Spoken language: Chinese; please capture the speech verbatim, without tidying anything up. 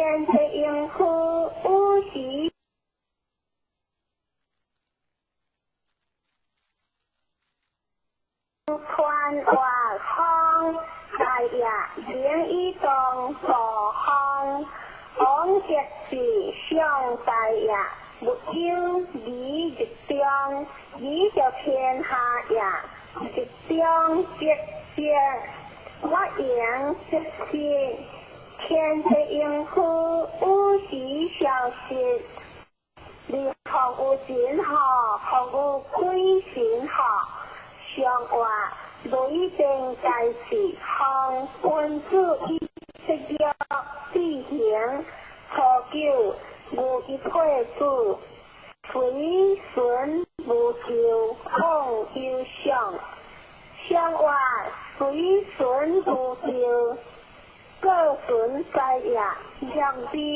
天地应付有时。穿华康，大也连一动所康，往节是上大也，没有理日中，理就天下也，日中节节，我言即是，天地应付有时消失，你学有钱好，学有贵钱好。上话雷定大事，向君子以色约必行。初九无一退子，随顺无咎，况忧伤。上话随顺无咎，各顺在也，两必。